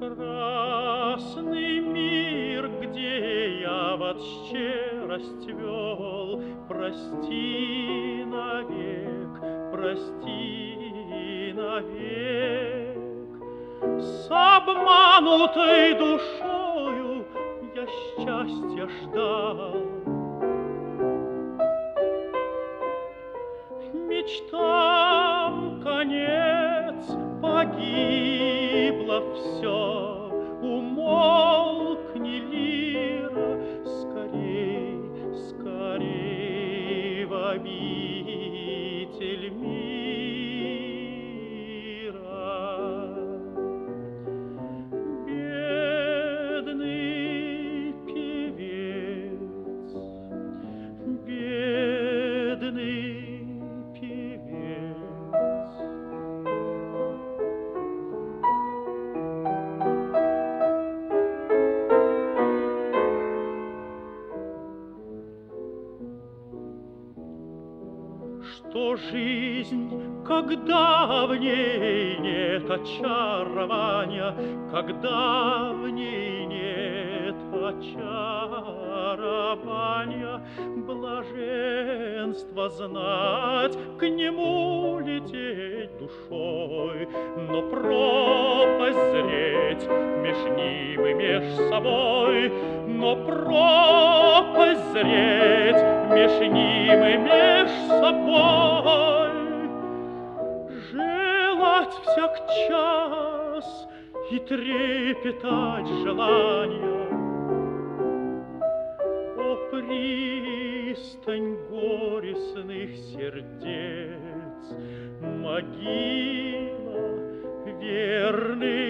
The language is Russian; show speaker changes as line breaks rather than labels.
Красный мир, где я вот щедрость вел, прости навек, прости навек. С обманутой душою я счастья ждал, мечтам конец, погибло все, умолкни, лира, скорей, скорей в обитель мира. Бедный певец, бедный певец. Что жизнь, когда в ней нет очарования, когда в ней нет очарования, блаженство знать, к нему лететь душой, но пропасть зреть меж ним и меж собой, но пропасть зреть меж ним и меж собой. Желать всяк час и трепетать желания. О, пристань горестных сердец, могила верных